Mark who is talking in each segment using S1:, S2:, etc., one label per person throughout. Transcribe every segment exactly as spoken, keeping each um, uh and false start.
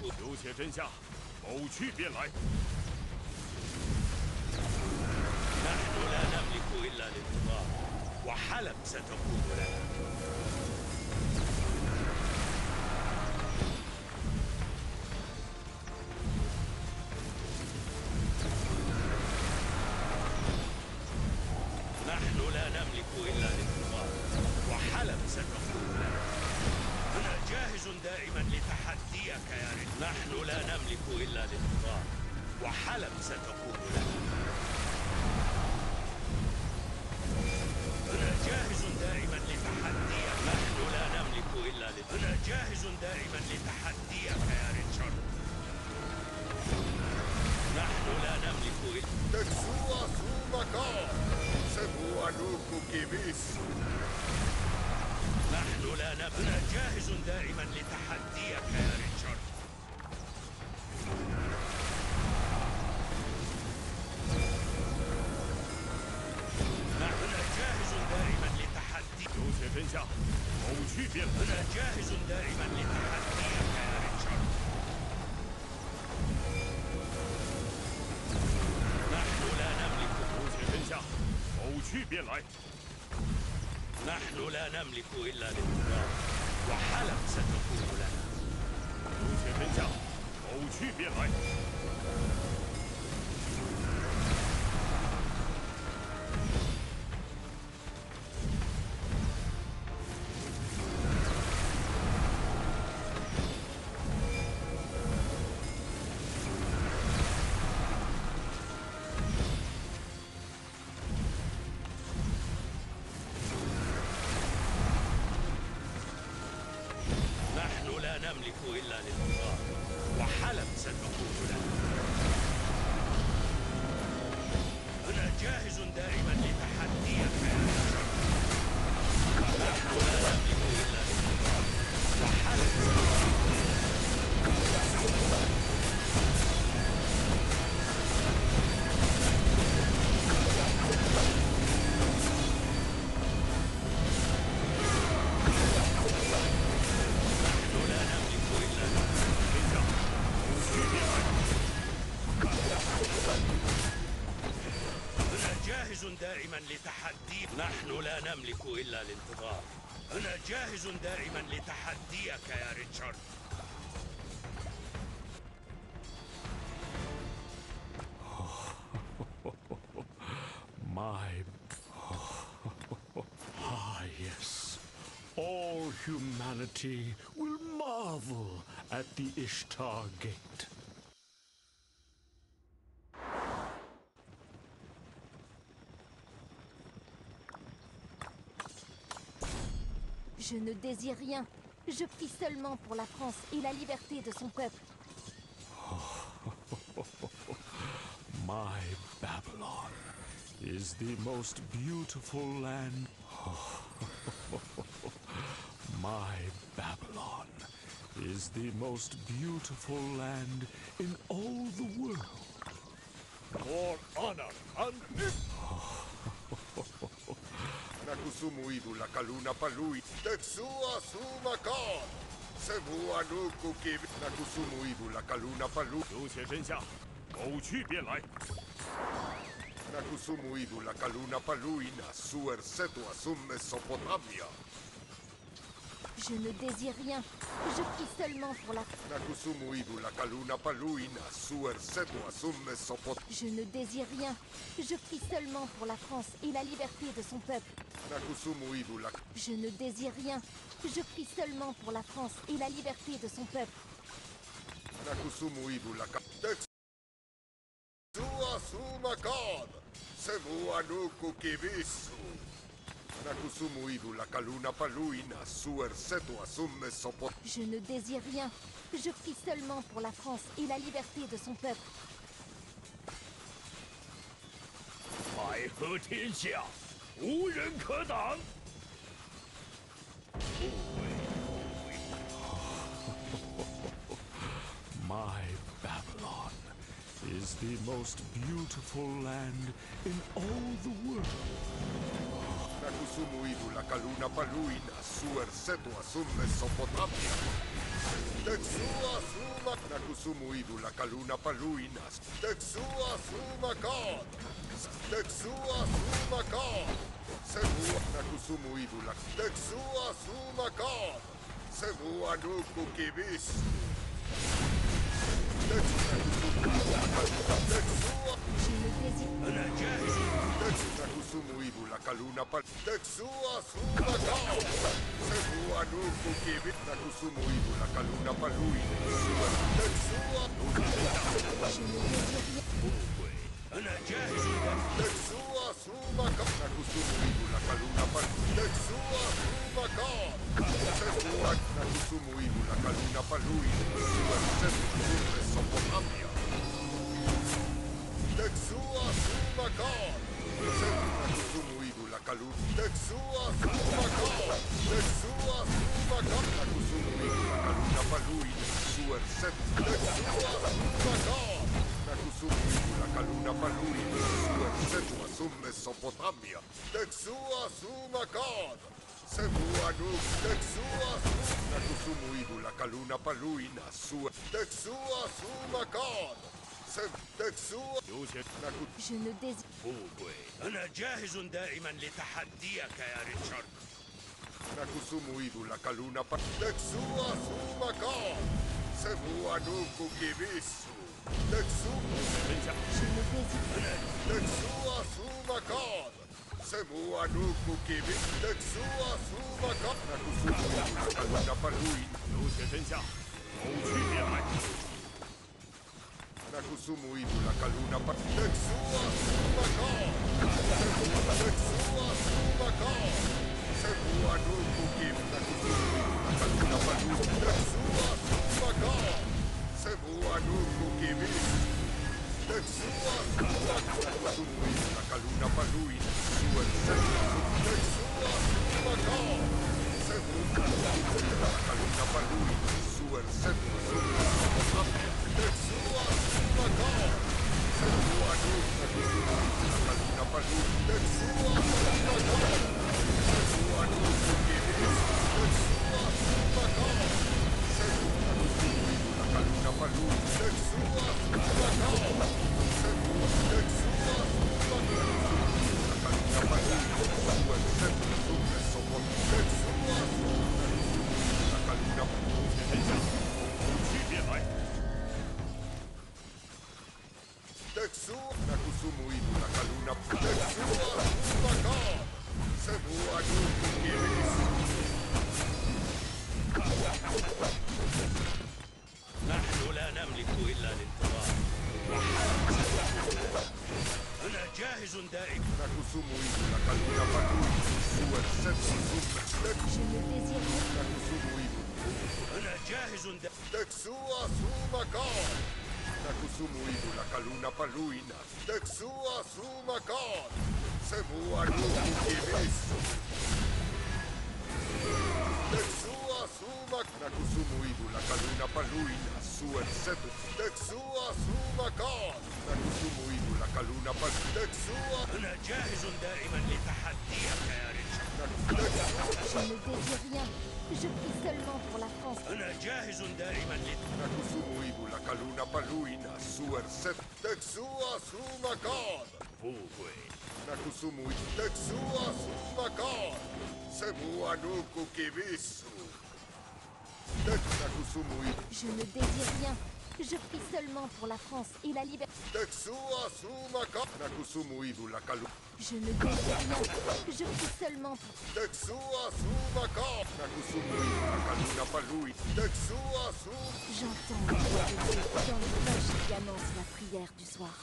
S1: 留且真相，某去便来。
S2: نحن لا نملك إلا الانتظار وحلب ستكون لنا. نحن لا نملك إلا الانتظار وحلب ستكون لنا. أنا جاهز دائما لتحديك يا رجل. نحن لا نملك إلا الانتظار وحلب ستكون لنا. أنا جاهز دائما لتحديك. نحن لا نملك إلا الانتظار. أنا جاهز دائما لتحديك يا ريتشارد. نحن لا نملك إلا
S3: Tetsuo Sumaka, Sebua Nuku Kibisu.
S2: نحن لا نملك. أنا جاهز دائما لتحديك يا ريتشارد. أنا جاهز دائما لتحديك.
S1: 留且真相，某去便来。
S2: أنا جاهز دائما لتحديك يا ريتشارد. نحن لا نملك.
S1: 留且真相，某去便来。
S2: نحن لا نملك إلا الانتظار وحلب ستكون لنا.
S1: 留且真相，某去便来。
S2: نحن لا نملك إلا الانتظار وحلب ستكون لنا. أنا جاهز دائما لتحديك يا رجل. نحن لا نملك إلا الانتظار وحلب ستكون لنا. جاهز دائما لتحديك. نحن لا نملك إلا الانتظار. أنا جاهز دائما لتحديك يا ريتشارد.
S4: My... Ah, yes. All humanity will marvel at the Ishtar Gate.
S5: Je ne désire rien. Je prie seulement pour la France et la liberté de son peuple.
S4: My Babylon is the most beautiful land. My Babylon is the most beautiful land in all the world.
S3: For honor and Nakusumu Idu la Kaluna Palui. Tetsuo Sumaka, Sebua Nuku Kibisu. Nakusumu Idu la Kaluna Palui.
S1: 留且真相，某去便来。
S3: Nakusumu Idu la Kaluna Palui na Suer Setua Sum Mesopotamia.
S5: Je ne désire rien. Je prie seulement pour la...
S3: Nakusumu Idu la Kaluna Palui na Suer Setua Sum Mesopotamia.
S5: Je ne désire rien. Je prie seulement pour la France et la liberté de son peuple.
S3: Nakusumu Idu la...
S5: Je ne désire rien. Je prie seulement pour la France et la liberté de son peuple.
S3: Nakusumu Idu la... Tetsuo Sumaka, Sebua Nuku Kibisu. Nakusumu Idu la Kaluna Palui na Suer Setua Sum Mesopotamia.
S5: Je ne désire rien. Je prie seulement pour la France et la liberté de son peuple.
S1: 海河天下，无人可挡。
S4: My Babylon is the most beautiful land in all the world.
S3: Nakusumu Idu la Kaluna Palui na Suer Setua Sum Mesopotamia. Tetsuo Sumaka. Suma Nakusumu Idu la Kaluna Paluinas. Texua Suma God. Texua Suma God. Semua Nakusumu Idu la Texua Suma God. Semua Nuku Kibis. Texua
S5: Je ne désire...
S2: أنا جاهز.
S3: Nakusumu Idu la Kaluna Pal. Texua Suma God. Semua Nuku Kibis. Nakusumu Idu la Kaluna Paluinas. Texua
S5: Je ne désire rien.
S2: أنا جاهز.
S3: Texua Suma God. Nakusumu Idu la Kaluna Pal. Texua Suma God. Semua Nakusumu Idu la Kaluna Paluinas. Semua Mesopotamia. Texua Suma God. Nakusumu Idu la Kaluna. Texua Suma God. Texua Suma God. Nakusumu Idu la Kaluna Paluinas. Suer Set. Texua Suma God. Nakusumu Idu la Kaluna Paluinas. Suer Setua Sum Mesopotamia. Texua Suma God. Semua Nuk. Texua Suma. Nakusumu Idu la Kaluna Paluinas. Suer. Texua Suma God. Sem. Texua. Naku.
S5: Je ne désire...
S2: بوبوي أنا جاهز دائما لتحديك يا ريتشارد.
S3: Nakusumu Idu la Kaluna Pa. Texua Suma God. Semua Nuku Kibisu. Texua.
S5: Je ne désire...
S3: Texua Suma God. Semua Nuku Kibisu. Texua Suma God. Nakusumu Idu la Kaluna Paluin.
S1: 有且真相，谋去变卖。
S3: Nakusumu Idu la Kaluna Pa. Texua Suma God. Texua Suma God. Semua Nuku Kibisu. Nakusumu Idu la Kaluna Paluin. Texua Suma God. Semua Nuku Kibisu. Texua Suma God. Nakusumu Idu la Kaluna Paluin. Suer Setua. Texua Suma God. Semua Idu la Kaluna Paluin. Suer Setua. Texua Suma God. Semua Nuku Kibisu. La Kaluna Paluin. Texua Suma God. Semua Nuku Kibisu. Texua Suma God. Semua Nakusumu Idu la Kaluna Paluin. Texua Suma God. Semua Texua Suma God. La Kaluna Paluin. Suer Setua Sum Mesopotamia. Texua Suma. La Kaluna Paluin.
S1: 真相，谋去变卖。
S3: Texua Nakusumu Idu la Kaluna. Texua Suma God. Semua Nuku Kibisu.
S2: نحن لا نملك إلا الانتظار. وحالة ستحدث. أنا جاهز دائما.
S3: Nakusumu Idu la Kaluna Paluin. Suer Setua Sum.
S5: Je ne désire rien.
S3: Nakusumu Idu.
S2: أنا جاهز دائما.
S3: Texua Suma God. Nakusumu Idu la Kaluna Paluina. Texua Suma God. Semua Nuku Kibisu. Texua Suma. Nakusumu Idu la Kaluna Paluina. Suer Setu. Texua Suma God. Nakusumu Idu la Kaluna Paluina. Texua.
S2: أنا جاهز دائما لتحديك يا ريتشارد.
S3: Texua.
S5: Je ne désire rien. Je prie seulement pour la France.
S2: أنا جاهز دائما لت...
S3: Nakusumu Idu la Kaluna Paluina. Suer Setu. Texua Suma God.
S2: بوبوي
S3: Nakusumu Idu. Texua Suma God. Semua Nuku Kibisu. Tex- Nakusumu Idu.
S5: Je ne désire rien. Je prie seulement pour la France et la liberté.
S3: Texua Suma God. Nakusumu Idu la Kaluna.
S5: Je ne désire rien. Je prie seulement pour...
S3: Texua Suma God. Nakusumu Idu la Kaluna Paluin. Texua Suma.
S5: J'entends la voix de Dieu dans les cloches qui annoncent la prière du soir.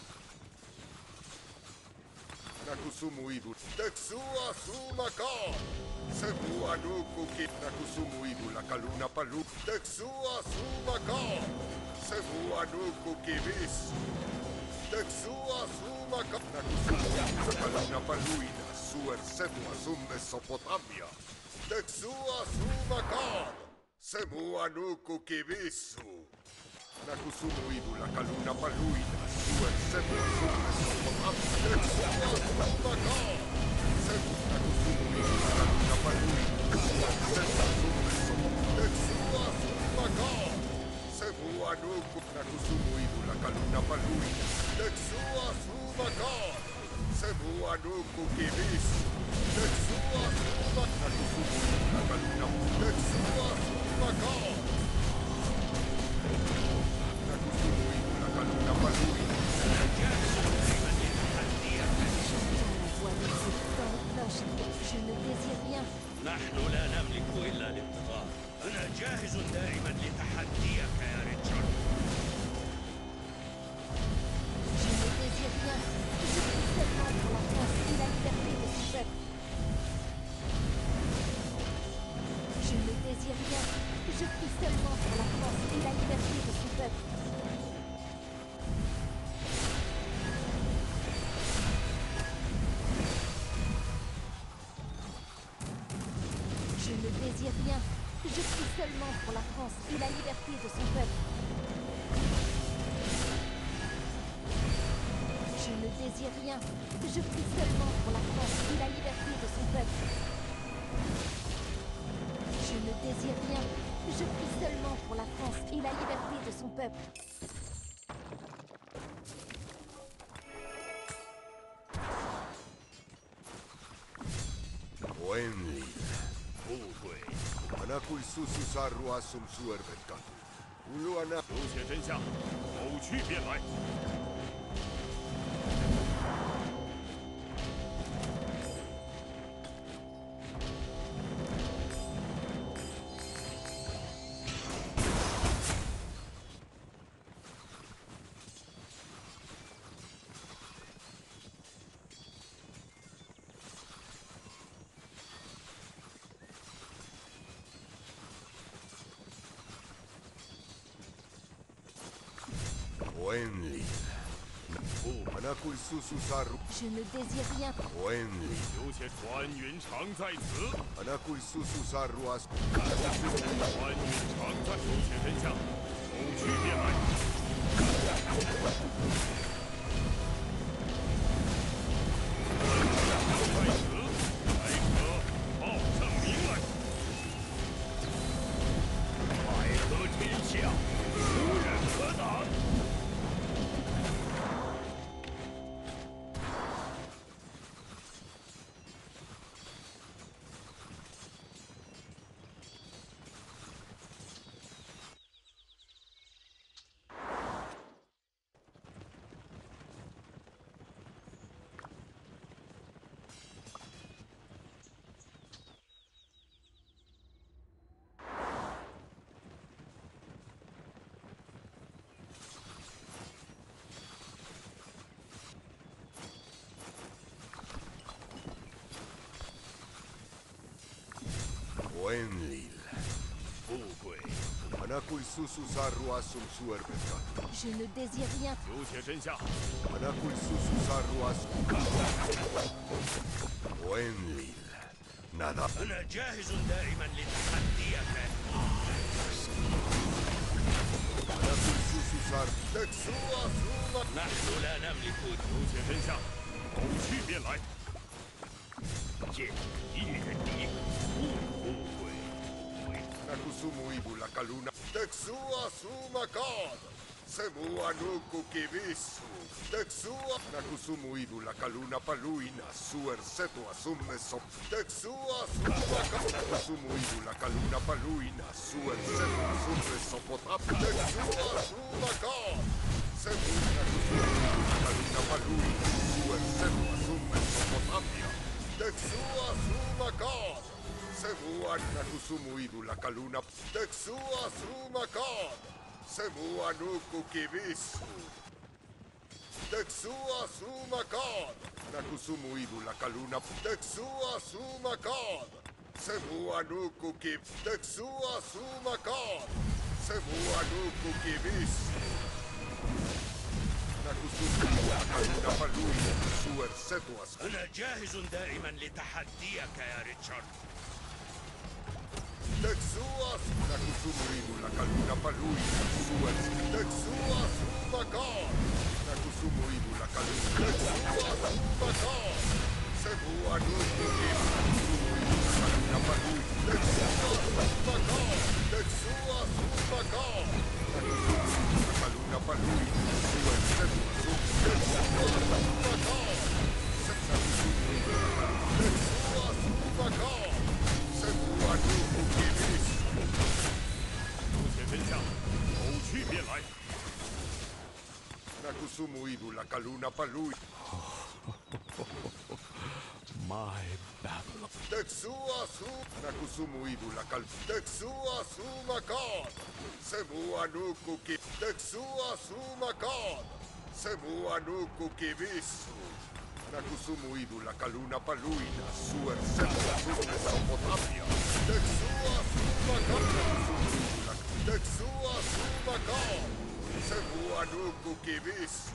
S3: Nakusumu Idu. Texua Suma God. Semua Nuku Kibisu. Nakusumu Idu la Kaluna Paluin. Texua Suma God. Semua Nuku Kibisu. Texua Suma God. Nakusumu Idu la Kaluna Paluin. Suer Setua Sum Mesopotamia. Texua Suma God. Semua Nuku Kibisu. Nakusumu Idu la Kaluna Paluin. Suer Setua Sum Mesopotamia. Texua Suma God. Semua Nakusumu Idu la Kaluna Paluin. Suer Setua Sum Mesopotamia. Texua Suma God. Semua nuku nakusumu ibu la kaluna paluina. Texua sumakar. Semua nuku kibis. Texua sumak nakusumu ibu la kaluna. Texua sumakar. Nakusumu ibu la kaluna paluina.
S5: Je ne désire rien.
S2: نحن لا نملك إلا الانتظار. أنا جاهز دائما لتحديك يا ريتشارد.
S5: Je ne désire rien. Je prie seulement pour la France et la liberté de son peuple. Je ne désire rien. Je prie seulement pour la France et la liberté de son peuple. Je ne désire rien. Je prie seulement pour la France et la liberté de son peuple. Je ne désire rien. Je prie seulement pour la France et la liberté de son peuple. Je ne désire rien. Je prie seulement pour la France et la liberté de son peuple.
S3: Wenli.
S1: 不会，
S3: Anakul susu saru asum suerbetkatu. Ulu anak.
S1: 了解真相，狗去便来。
S3: Wenli.
S1: 不，
S3: Anakul susu saru.
S5: Je ne désire rien.
S3: Wenli.
S1: 有且传云常在此，
S3: Anakul susu saru as.
S1: 传云常在，了解真相，狗去便来。在此，才可报上名来。百合天下，无人可挡。
S3: Wenli.
S1: 富贵，
S3: Anakul susu saru asum suerbetkatu.
S5: Je ne désire rien.
S1: 了解真相，
S3: Anakul susu saru asum. Wenli. Nada.
S2: أنا جاهز دائما لتحديك.
S3: Anakul susu saru. Texua suma.
S2: نحن لا نملك
S1: 了解真相，狗去便来。见一人敌，不富贵。
S3: Nakusumu ibu la kaluna. Texua sumakad. Semua nuku kibisu. Texua. Nakusumu ibu la kaluna paluina. Suer setu asumme sop. Texua sumakad. Nakusumu ibu la kaluna paluina. Suer setu asumme sopotap. Texua sumakad. Semua nakusumu ibu la kaluna paluina. Suer setu asumme sopotapia. Texua sumakad. Semua nakusumu ibu la kaluna. Texua sumakad. Semua nuku kibisu. Texua sumakad. Nakusumu ibu la kaluna. Texua sumakad. Semua nuku kib. Texua sumakad. Semua nuku kibisu. Nakusumu ibu la kaluna paluina. Suer setuas.
S2: أنا جاهز دائما لتحديك يا ريتشارد.
S3: Texua nakusumu ibu la kaluna paluina. Suer. Texua sumakad. Nakusumu ibu la kaluna. Texua sumakad. Semua nuku kibisu. Nakusumu ibu la kaluna paluina. Texua sumakad. Texua sumakad. Nakusumu Nakusumu idula kaluna palui.
S4: My Babylon.
S3: Texua su Nakusumu idula kal. Texua su makan. Semu anuku ki. Texua su makan. Semu anuku kibisu. Nakusumu idula kaluna paluina. Suer semua su Mesopotamia. Texua su makan. Nakusumu idula. Texua su makan. Semu anuku kibisu.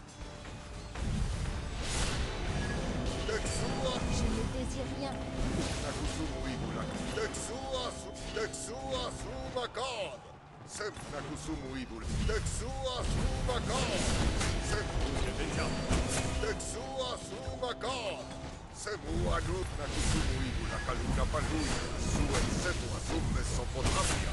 S3: Texua.
S5: Je ne désire rien.
S3: Nakusumu idula. Texua su. Texua su makan. Sem Nakusumu idula. Texua su makan. Sem
S1: 见真相。
S3: Texua su makan. Semu anu Nakusumu idula kaluna paluina. Suen semu asum Mesopotamia.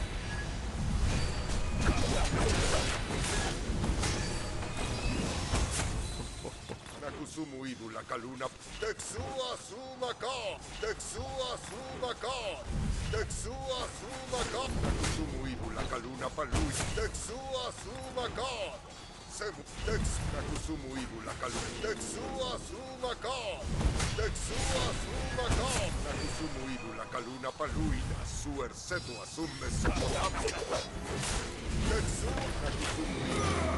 S3: Nakusumu idula kaluna. Texua su makan. Texua su makan. Texua su makan. Nakusumu idula kaluna paluina. Texua su makan. Semu Tex Nakusumu idula kaluna. Texua su makan. Texua su makan. Nakusumu idula kaluna paluina. Suer setu asum Mesopotamia. Texua Nakusumu idula.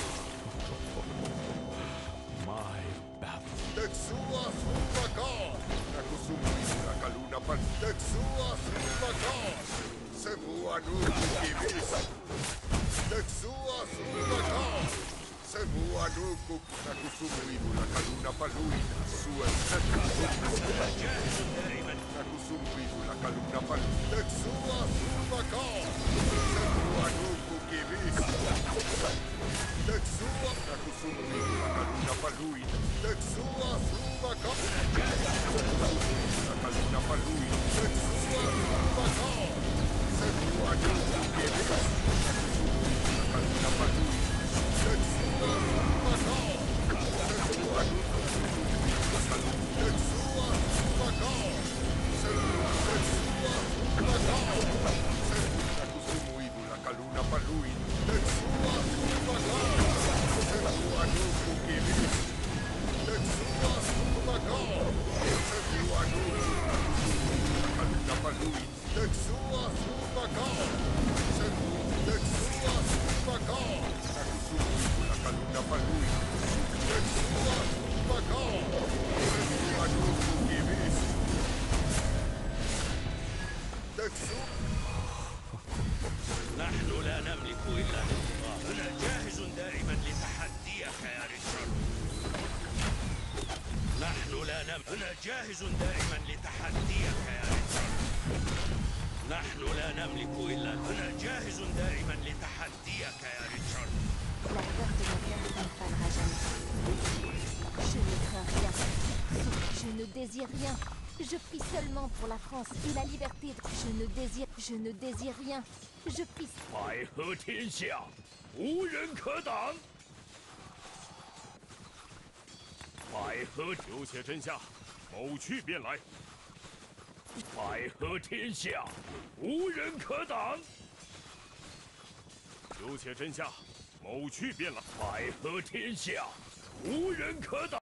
S4: My Babylon.
S3: Texua su makan. Nakusumu idula kaluna pan. Texua su makan. Semu anuku kibisu. Texua su makan. Semu anuku Nakusumu idula kaluna paluina. Suen setu
S2: أنا جاهز دائما.
S3: Nakusumu idula kaluna paluina. Texua su makan. Semu anuku kibisu. Texua Nakusumu idula kaluna paluina. Texua su makan. La kaluna paluina. Texua su makan. Semu anuku kibisu. Nakusumu idula kaluna paluina. Texua su makan. Semu anuku la kaluna. Texua su makan. Semu Texua su makan. Semu Nakusumu idula kaluna paluina. Texua su makan. Semu anuku kibisu. Texua su makan. Semu anuku la kaluna paluina. Texua su makan. Semu Texua su makan. Nakusumu idula kaluna paluina. Texua su makan. Semu anuku kibisu. Texua
S2: نحن لا نملك إلا الانتظار. أنا جاهز دائما لتحديك يا ريتشارد. نحن لا نم أنا جاهز دائما لتحديك يا ريتشارد. نحن لا نملك إلا أنا جاهز دائما لتحديك يا ريتشارد.
S5: La peur de mon père ne m'effrayera jamais. Je ne crains rien. Je ne désire rien. Je prie seulement pour la France et la liberté. Je ne désire... Je ne désire rien. Je prie...
S1: 百合天下，无人可挡。百合有且真相，某去便来。百合天下，无人可挡。有且真相，某去便来。百合天下，无人可挡。